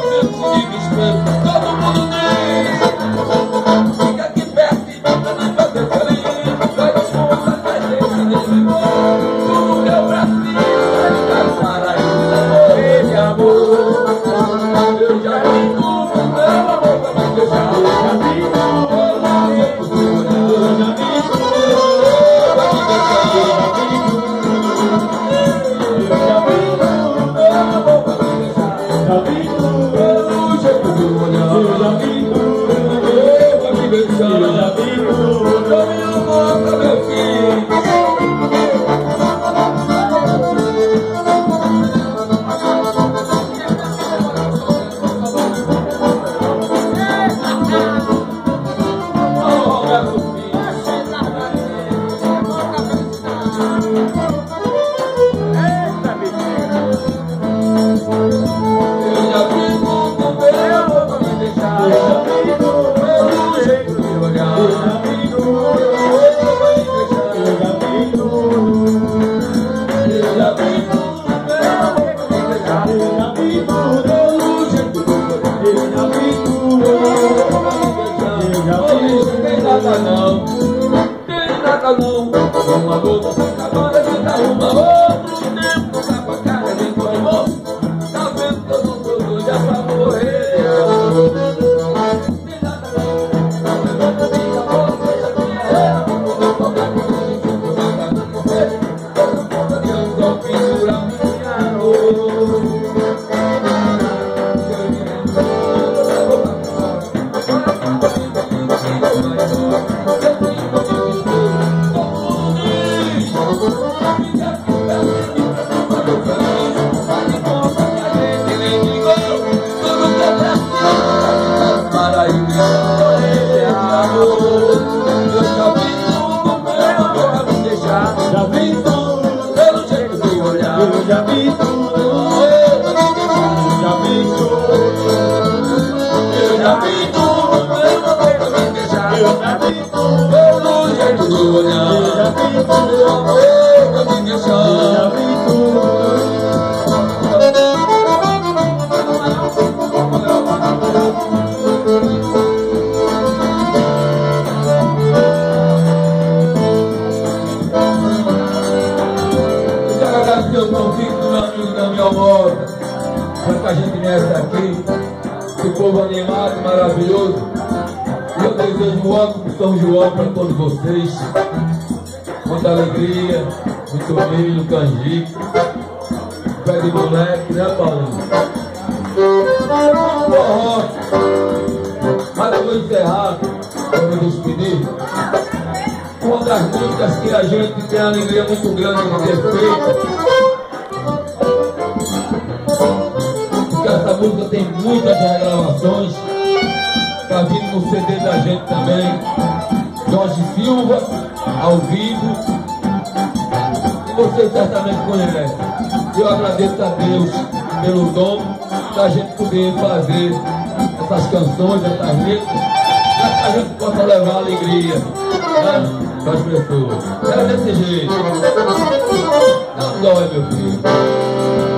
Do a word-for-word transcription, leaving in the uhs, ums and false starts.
São João para todos vocês, muita alegria, muito milho, canjica, pé de moleque, né, Paulinho? Forró. Mas eu vou encerrar, eu vou despedir, uma das músicas que a gente tem a alegria muito grande de ter feito, porque essa música tem muitas regravações, está vindo no C D da gente também. Jorge Silva, ao vivo, e vocês certamente conhecem. Eu agradeço a Deus pelo dom da gente poder fazer essas canções, essas letras, para que a gente possa levar alegria, né, para as pessoas. Era desse jeito. Não dói, meu filho.